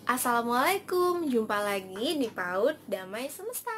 Assalamualaikum, jumpa lagi di PAUD Damai Semesta.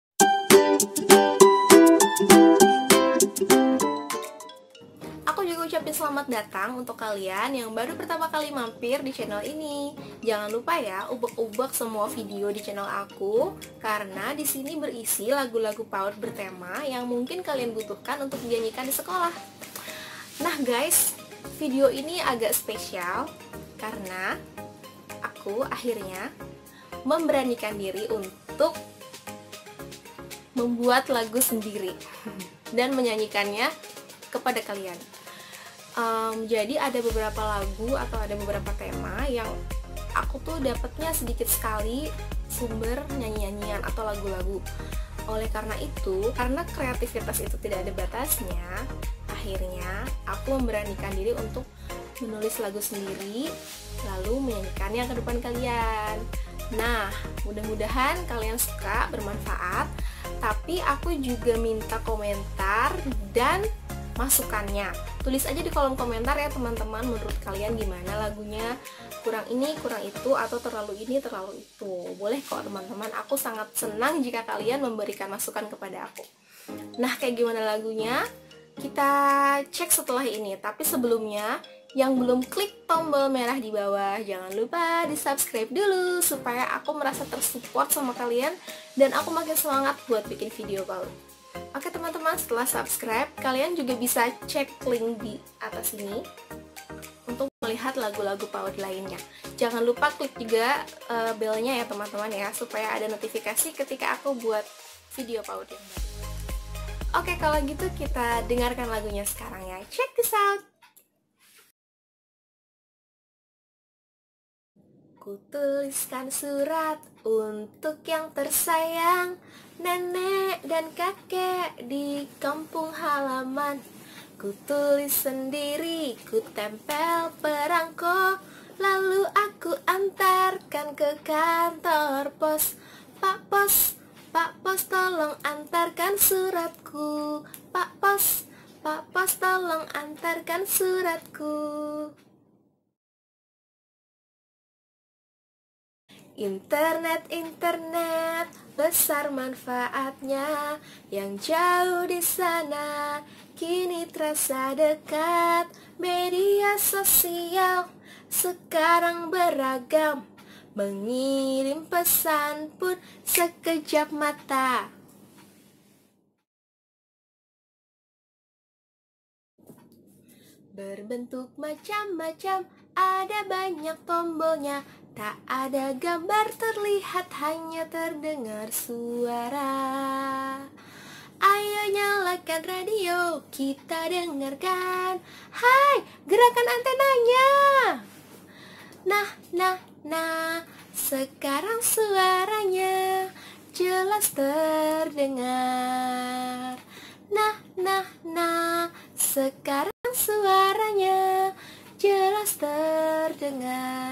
Aku juga ucapin selamat datang untuk kalian yang baru pertama kali mampir di channel ini. Jangan lupa ya, ubek-ubek semua video di channel aku, karena di sini berisi lagu-lagu PAUD bertema yang mungkin kalian butuhkan untuk dinyanyikan di sekolah. Nah guys, video ini agak spesial karena aku akhirnya memberanikan diri untuk membuat lagu sendiri dan menyanyikannya kepada kalian. Jadi ada beberapa lagu atau ada beberapa tema yang aku tuh dapatnya sedikit sekali sumber nyanyi-nyanyian atau lagu-lagu. Oleh karena itu, karena kreativitas itu tidak ada batasnya, akhirnya aku memberanikan diri untuk menulis lagu sendiri lalu menyanyikannya ke depan kalian. Nah, mudah-mudahan kalian suka, bermanfaat. Tapi aku juga minta komentar dan masukannya. Tulis aja di kolom komentar ya teman-teman, menurut kalian gimana lagunya, kurang ini, kurang itu, atau terlalu ini, terlalu itu. Boleh kok teman-teman, aku sangat senang jika kalian memberikan masukan kepada aku. Nah, kayak gimana lagunya? Kita cek setelah ini. Tapi sebelumnya, yang belum klik tombol merah di bawah, jangan lupa di subscribe dulu supaya aku merasa tersupport sama kalian dan aku makin semangat buat bikin video PAUD. Oke teman-teman, setelah subscribe, kalian juga bisa cek link di atas ini untuk melihat lagu-lagu PAUD lainnya. Jangan lupa klik juga belnya ya teman-teman ya, supaya ada notifikasi ketika aku buat video PAUD yang baru. Oke, kalau gitu kita dengarkan lagunya sekarang ya. Check this out! Ku tuliskan surat untuk yang tersayang, nenek dan kakek di kampung halaman. Ku tulis sendiri, ku tempel perangko, lalu aku antarkan ke kantor pos. Pak Pos tolong antarkan suratku. Pak Pos tolong antarkan suratku. Internet besar manfaatnya, yang jauh di sana kini terasa dekat. Media sosial sekarang beragam, mengirim pesan pun sekejap mata. Berbentuk macam-macam, ada banyak tombolnya. Tak ada gambar terlihat, hanya terdengar suara. Ayo nyalakan radio, kita dengarkan. Hai, gerakan antenanya. Nah, sekarang suaranya jelas terdengar. Nah, sekarang suaranya jelas terdengar.